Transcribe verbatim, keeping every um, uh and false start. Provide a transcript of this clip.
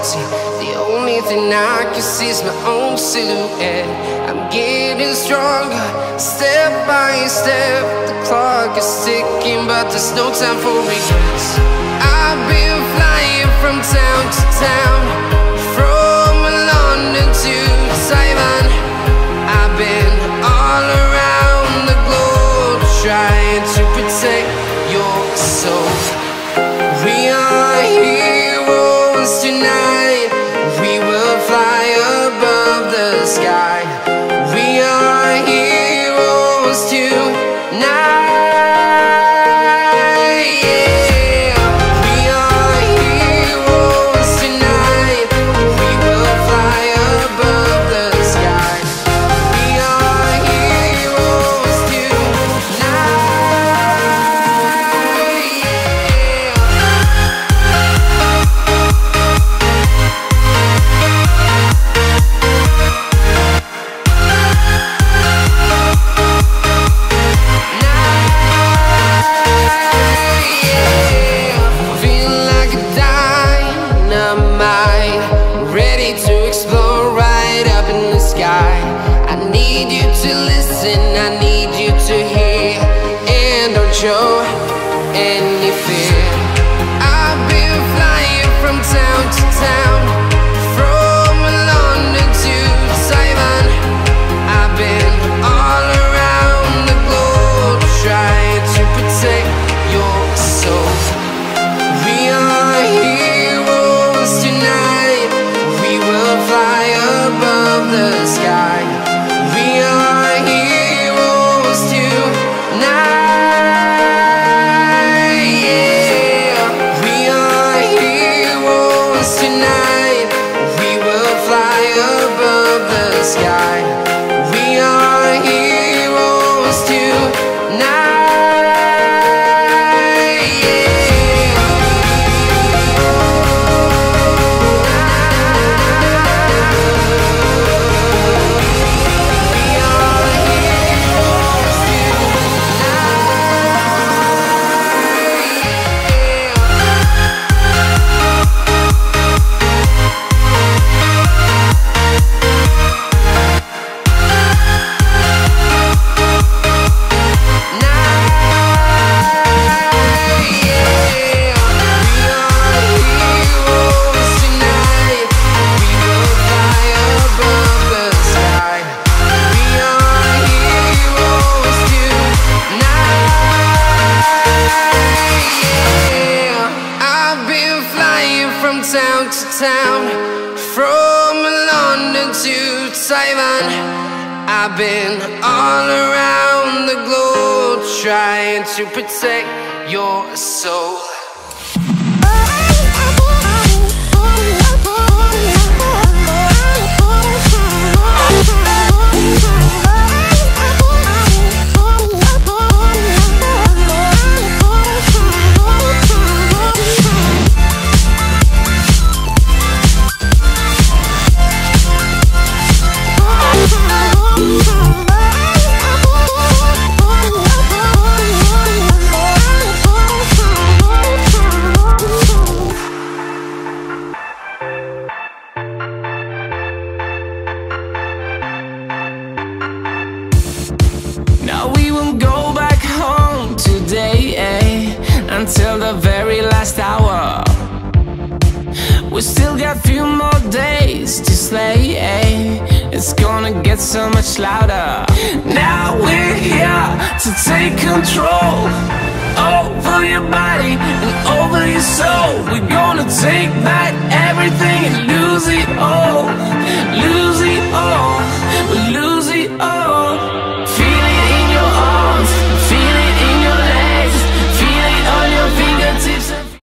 empty. The only thing I can see is my own silhouette. I'm getting stronger, step by step. The clock is ticking, but there's no time for regrets. I've been flying from town to town, from London to Taiwan. I've been all around the globe, trying to protect your soul. We are heroes tonight. We will fly above the sky. We are heroes tonight. Show any fear. I've been flying from town to town, from London to Taiwan. I've been all around the globe, trying to protect your soul. We are heroes tonight. We will fly above the sky. We are heroes tonight. Town to town, from London to Taiwan. I've been all around the globe, trying to protect your soul. Until the very last hour, we still got few more days to slay, eh? It's gonna get so much louder. Now we're here to take control over your body and over your soul. We're gonna take back everything and lose it all.